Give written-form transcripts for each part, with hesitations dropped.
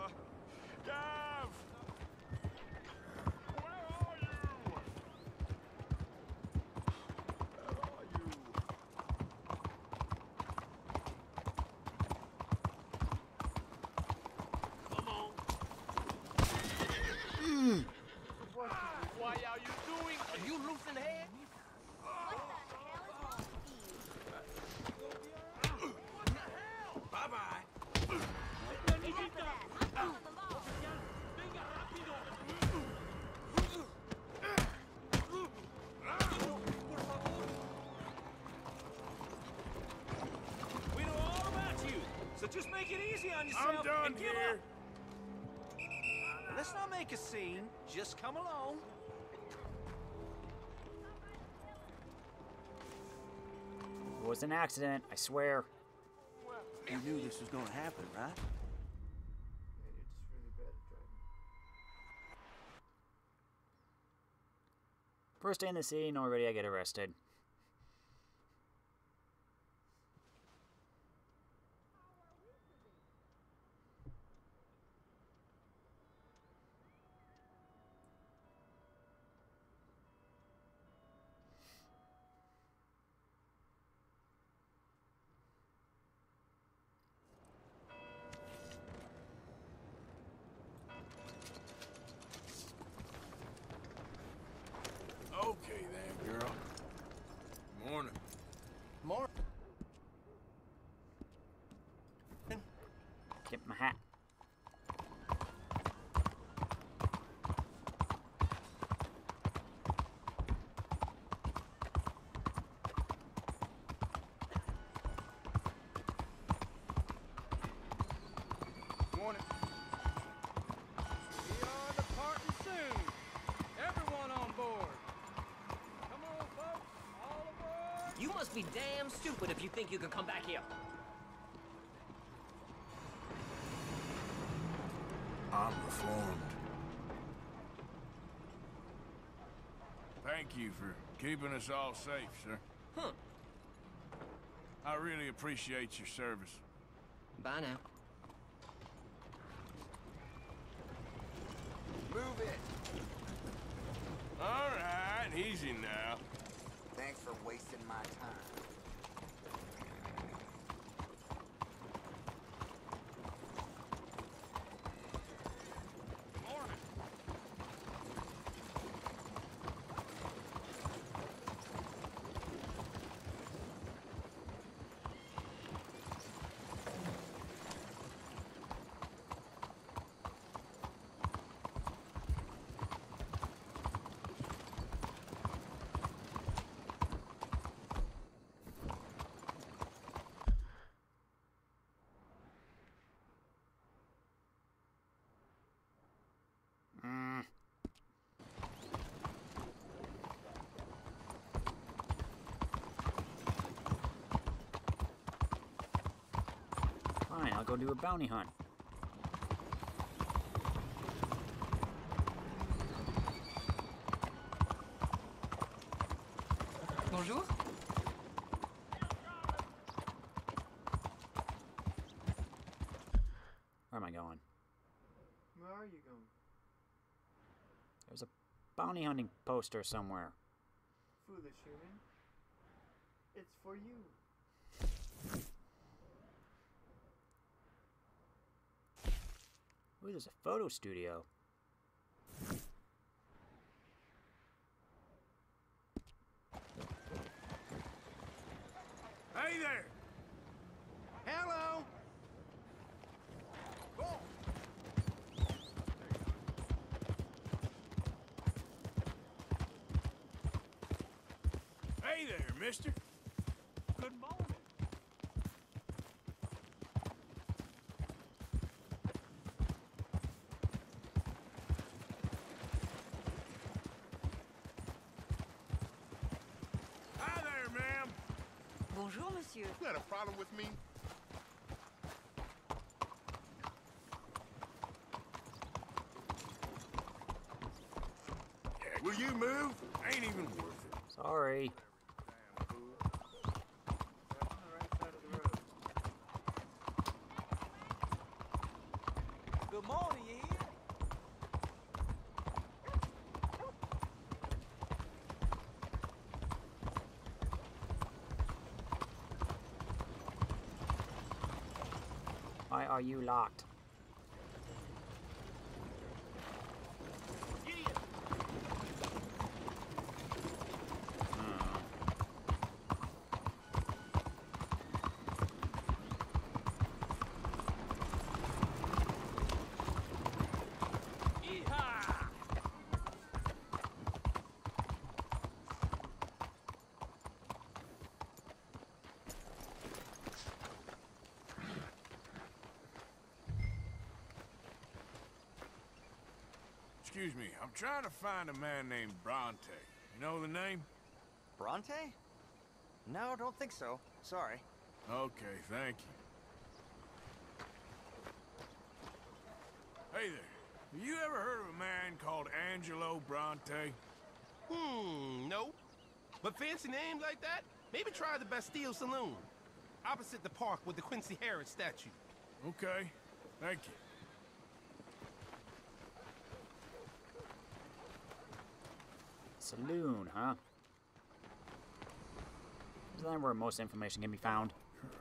Gav! Where are you? Where are you? Come on. Why are you doing? Are you losing head? Bye-bye. We know all about you, so just make it easy on yourself. I'm done and give here. up. Let's not make a scene. Just come along. It was an accident, I swear. You knew this was gonna happen, right? Yeah, you're just really bad at driving. First day in the scene, already I get arrested. Okay then, girl. Morning. Get my hat. Morning. We are departing soon. Everyone on board. Come on, folks. All aboard. You must be damn stupid if you think you can come back here. I'm reformed. Thank you for keeping us all safe, sir. Huh. I really appreciate your service. Bye now. Move it. All right, easy now. Thanks for wasting my time. Fine, I'll go do a bounty hunt. Bonjour. Where am I going? Where are you going? There's a bounty hunting poster somewhere. Foolish human. It's for you. Ooh, there's a photo studio. Hey there! Hello. Hey there, mister. Good morning. Hi there, ma'am. Bonjour, monsieur. You got a problem with me? Yeah, will you move? Ain't even worth it. Sorry. Right on the right side of the road. Good on, you hear? Why are you locked? Excuse me, I'm trying to find a man named Bronte. You know the name? Bronte? No, don't think so. Sorry. Okay, thank you. Hey there. Have you ever heard of a man called Angelo Bronte? No. But fancy names like that? Maybe try the Bastille Saloon. Opposite the park with the Quincy Harris statue. Okay, thank you. Saloon, huh? Is that where most information can be found?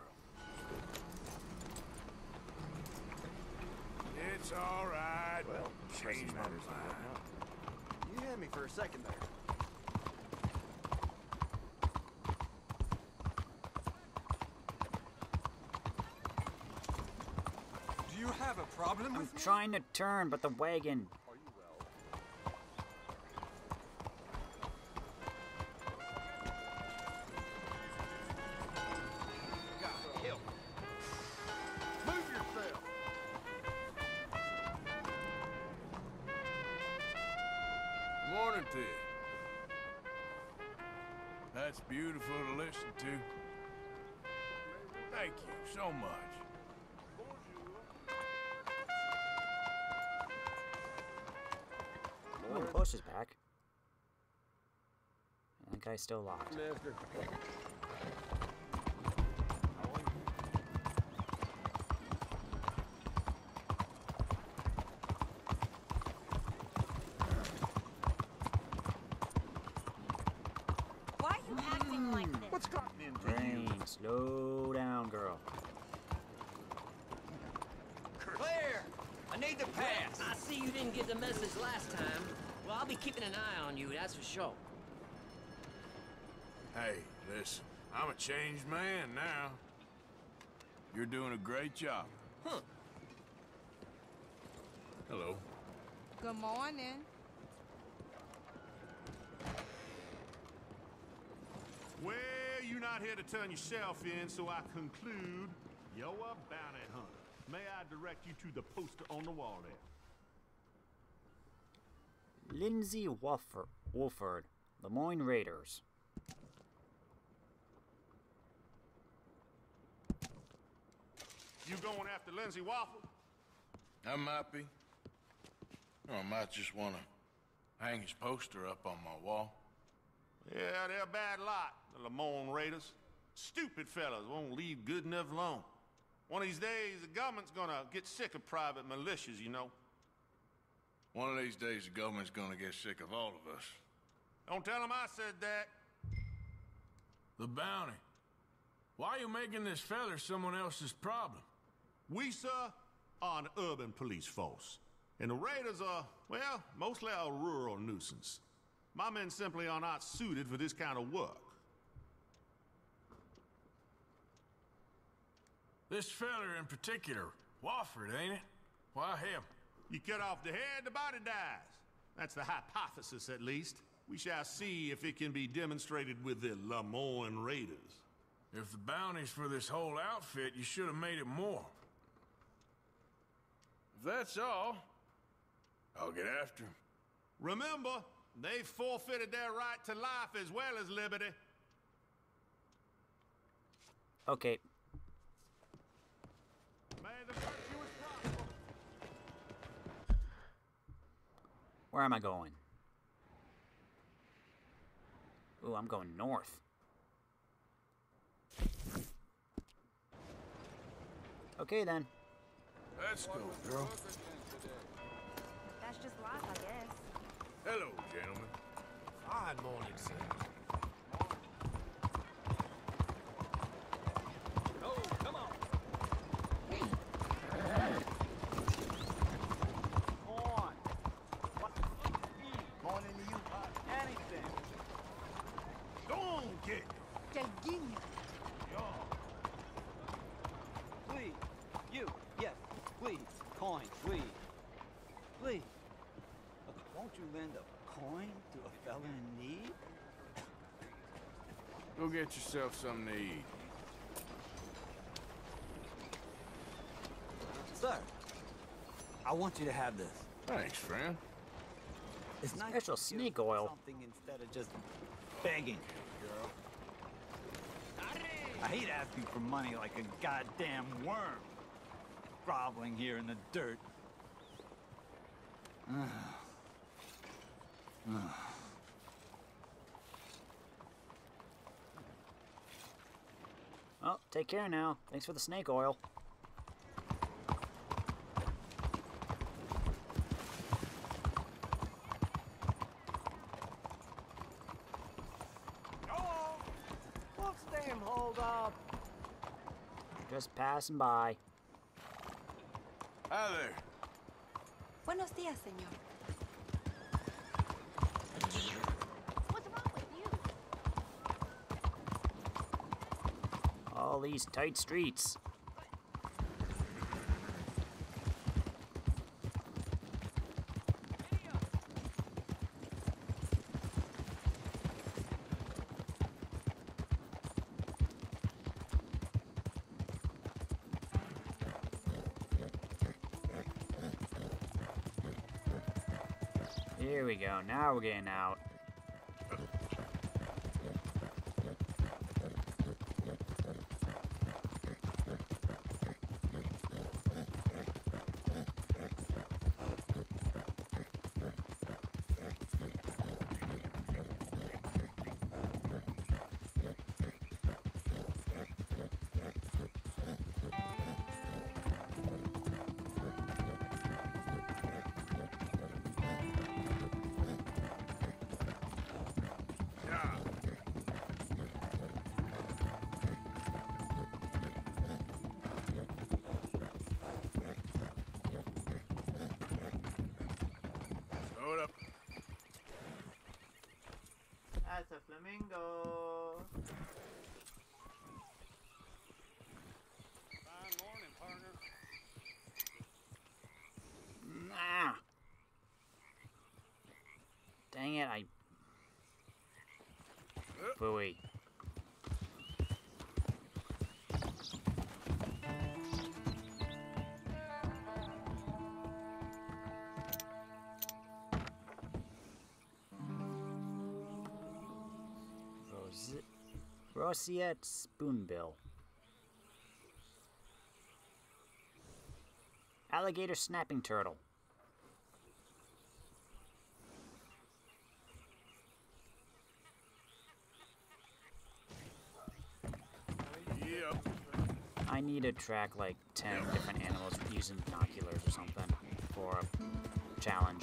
It's all right. Well, change my mind. You had me for a second there. Do you have a problem I'm with me? trying to turn, but the wagon. Morning to you. That's beautiful to listen to. Thank you so much. Oh, the post is back. I think I still locked. Why are you acting like this? What's gotten into Rain, slow down, girl. Claire! I need to pass! I see you didn't get the message last time. Well, I'll be keeping an eye on you, that's for sure. Hey, listen, I'm a changed man now. You're doing a great job. Huh. Hello. Good morning. Well, you're not here to turn yourself in, so I conclude you're a bounty hunter. May I direct you to the poster on the wall there? Lindsay Wolford, Lemoyne Raiders. You going after Lindsay Waffle? I might be. Or I might just want to hang his poster up on my wall. Yeah, they're a bad lot, the Lemoyne Raiders. Stupid fellas won't leave good enough alone. One of these days, the government's gonna get sick of private militias, you know. One of these days, the government's gonna get sick of all of us. Don't tell them I said that. The bounty. Why are you making this feller someone else's problem? We, sir, are an urban police force. And the Raiders are, well, mostly a rural nuisance. My men simply are not suited for this kind of work. This feller in particular, Wofford, ain't it? Why him? You cut off the head, the body dies. That's the hypothesis, at least. We shall see if it can be demonstrated with the Lemoyne Raiders. If the bounty's for this whole outfit, you should have made it more. If that's all, I'll get after him. Remember, they forfeited their right to life as well as liberty. Okay. May the virtuous prosper. Where am I going? Ooh, I'm going north. Okay then. Let's go, girl. That's just life, I guess. Hello, gentlemen. Fine morning, sir. Oh, come on. On. What? Morning to you. Anything. Don't get Del guiño. Please. You. Yes. Please. Coin. Please. Please. Won't you lend a coin to a fella in need? Go get yourself something to eat. Sir, I want you to have this. Thanks, friend. It's nice Special to give snake oil. something instead of just begging, girl. I hate asking for money like a goddamn worm. Groveling here in the dirt. Oh, take care now. Thanks for the snake oil. What's damn hold up? Just passing by. Hi there. Buenos días, señor. What's wrong with you? All these tight streets. Here we go. Now we're getting out. Hold up. That's a flamingo. Fine morning, partner. Nah. Dang it, I... Phooey. Roseate spoonbill. Alligator snapping turtle. Yep. I need to track like 10 different animals using binoculars or something for a challenge.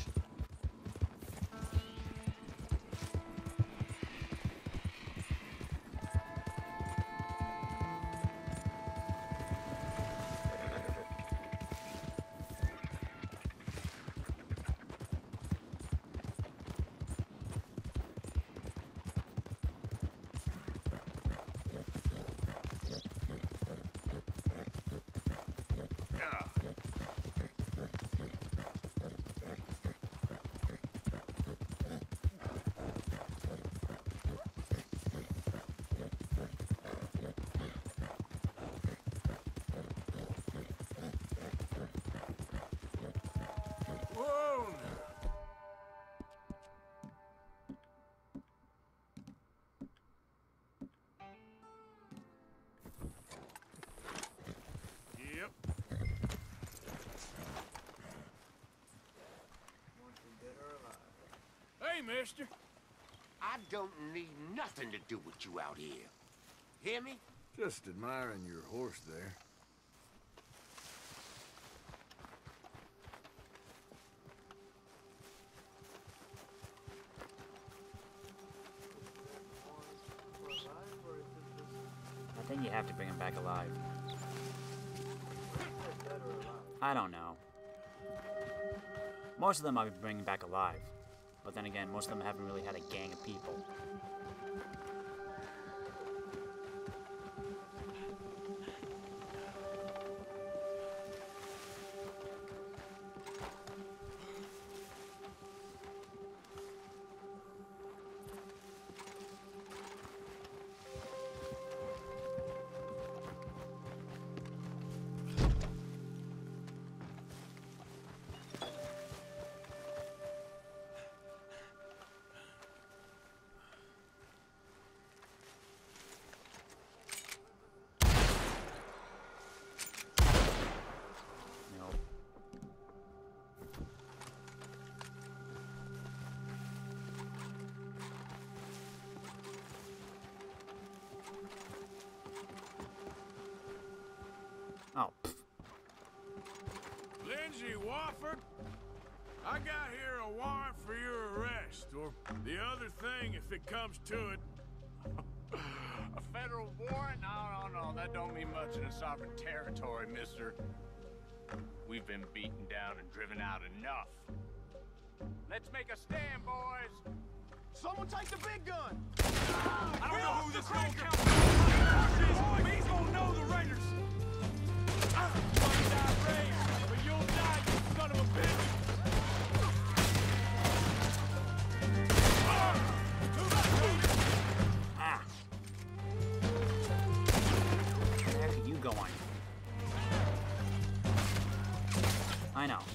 Whoa! Yep. Hey, mister. I don't need nothing to do with you out here. Hear me? Just admiring your horse there. you have to bring him back alive. I don't know. Most of them I'll be bringing back alive. But then again, most of them haven't really had a gang of people. Oh. Lindsay Wofford, I got here a warrant for your arrest, or the other thing if it comes to it. A federal warrant? No, that don't mean much in a sovereign territory, mister. We've been beaten down and driven out enough. Let's make a stand, boys! Someone take the big gun! I don't know who this gonna count is. He's gonna know the Raiders. You might die brave, but you'll die, you son of a bitch. Ah. Where the heck are you going? I know.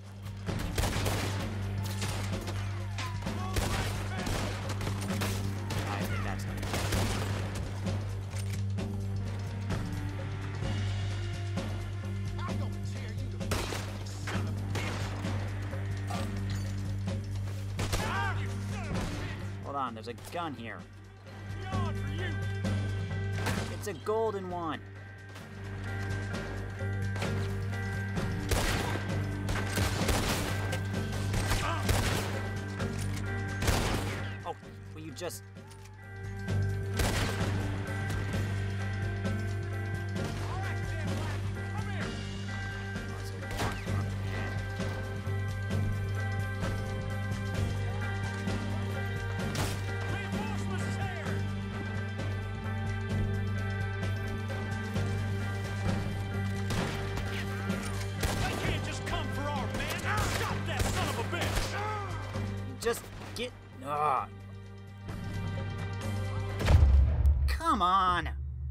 I think that's not good. Hold on, there's a gun here. It's a golden one. Oh, will you just... Just get... Ugh. Come on!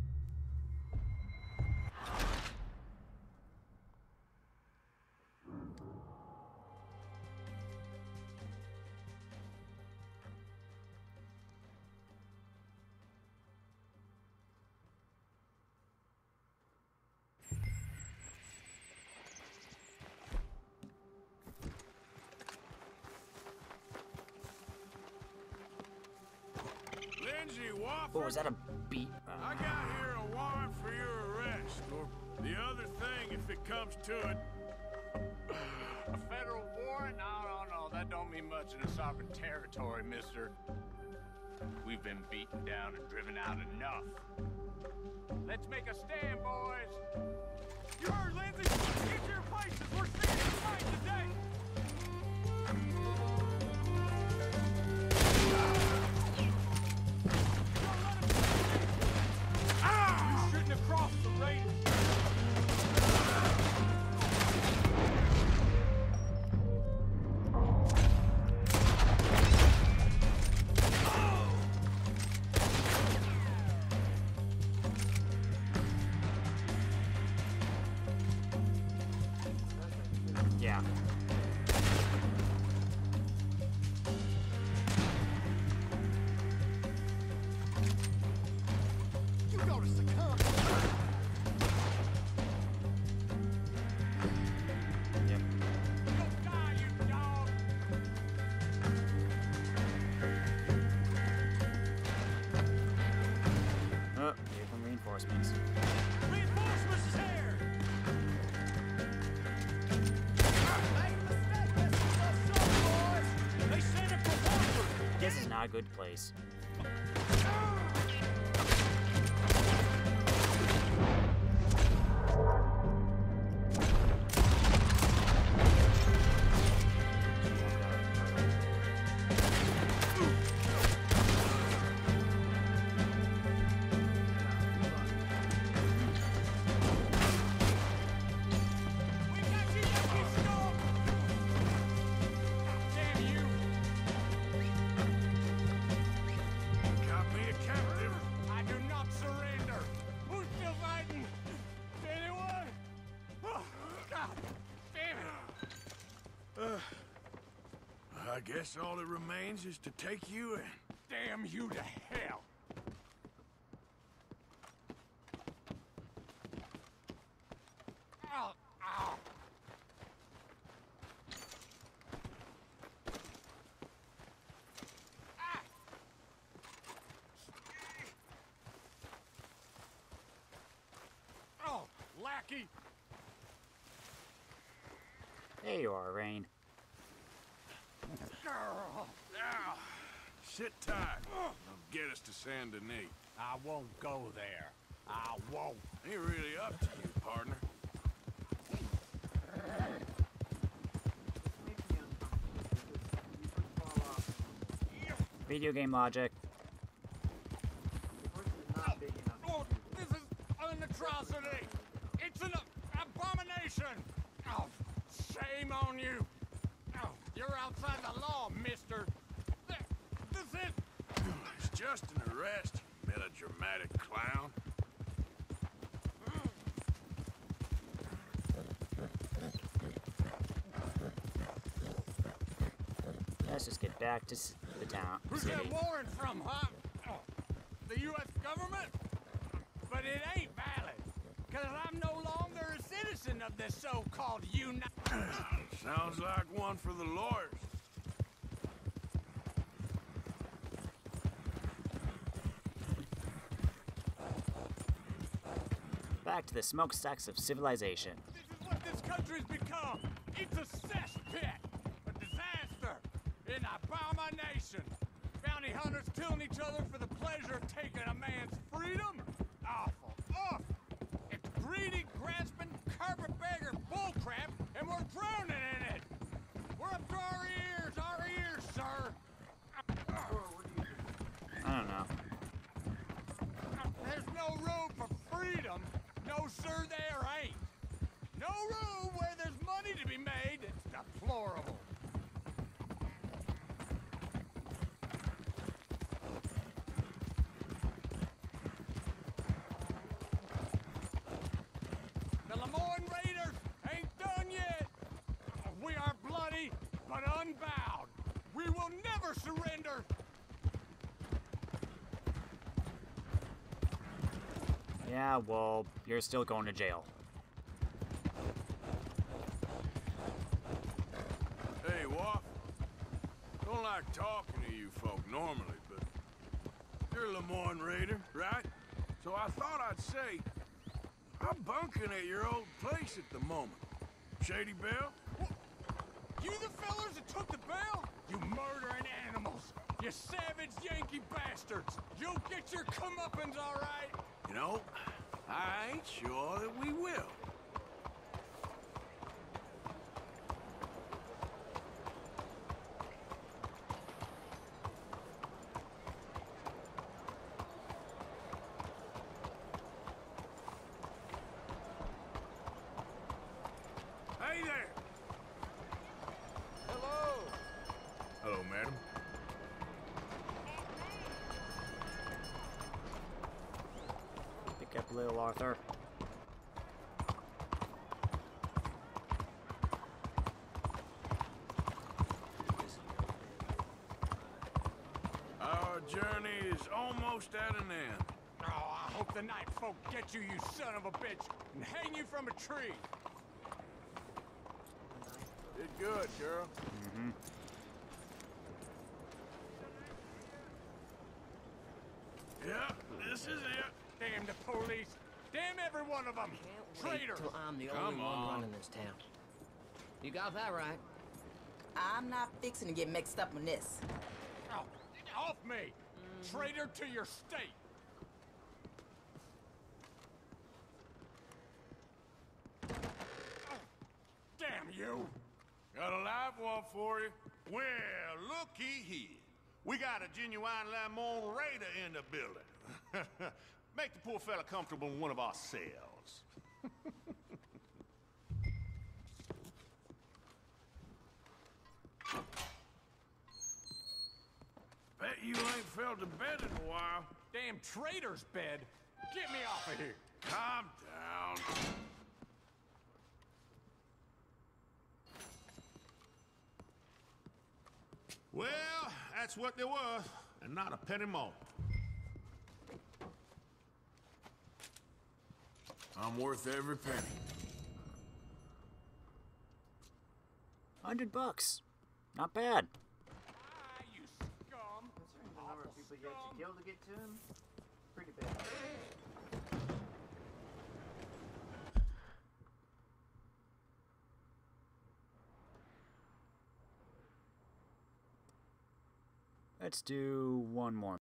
Lindsay Wofford. Oh, was that a beat? I got here a warrant for your arrest, or the other thing if it comes to it. A federal warrant? No, that don't mean much in a sovereign territory, mister. We've been beaten down and driven out enough. Let's make a stand, boys! You heard, Lindsay? Get to your places! We're seeing it tonight today! You shouldn't have crossed the Raiders! Yeah. You go to succumb. Yep. You'll die, you dog! Oh, here come reinforcements. Reinforcements is here! They sent it for Wofford! This is not a good place. I guess all that remains is to take you in. Damn you to hell! Ow, ow. Oh, lackey! There you are, Rain. Now, sit tight. I'll get us to Saint Denis. I won't go there. I won't. Ain't really up to you, partner. Video game logic. Oh, this is an atrocity! It's an abomination! Oh, shame on you! Oh, you're outside the law, mister! This is... It's just an arrest, you melodramatic clown. Let's just get back to the town. Who's City. that warrant from, huh? Oh, the U.S. government? But it ain't valid, because I'm no longer a citizen of this so-called Sounds like one for the lawyers. Back to the smokestacks of civilization. This is what this country's become. It's a cesspit, a disaster, an abomination. Bounty hunters killing each other for the pleasure of taking a man's freedom? Awful, awful. It's greedy, grasping, carpetbagger bullcrap, and we're drowning in it. We're up to our ears, sir. I don't know. There's no room for freedom. No, sir, there ain't. No room where there's money to be made. It's deplorable. The Lemoyne Raiders ain't done yet. We are bloody, but unbowed. We will never surrender. Yeah, well, you're still going to jail. Hey, Waff. Don't like talking to you folk normally, but you're a Lemoyne Raider, right? So I thought I'd say, I'm bunking at your old place at the moment. Shady Belle? You the fellers that took the bell? You murdering animals! You savage Yankee bastards! You'll get your comeuppance, all right? You know, I ain't sure that we will. Hey there! Hello! Hello, madam. Pick up little Arthur. Our journey is almost at an end. Oh, I hope the night folk get you, you son of a bitch, and hang you from a tree. Did good, girl. Mm-hmm. Yeah, this is it. Damn the police. Damn every one of them. Traitors. Till I'm the Come only one on. running this town. You got that right. I'm not fixing to get mixed up in this. Oh, off me. Traitor to your state. Oh, damn you. Got a live one for you. Well, looky here. We got a genuine Lemoyne Raider in the building. Make the poor fella comfortable in one of our cells. Bet you ain't felt a bed in a while. Damn traitor's bed. Get me off of here. Calm down. Well, that's what they were, and not a penny more. I'm worth every penny. $100. Not bad. You scum! Considering the number of people you have to kill to get to him, pretty bad. Let's do one more.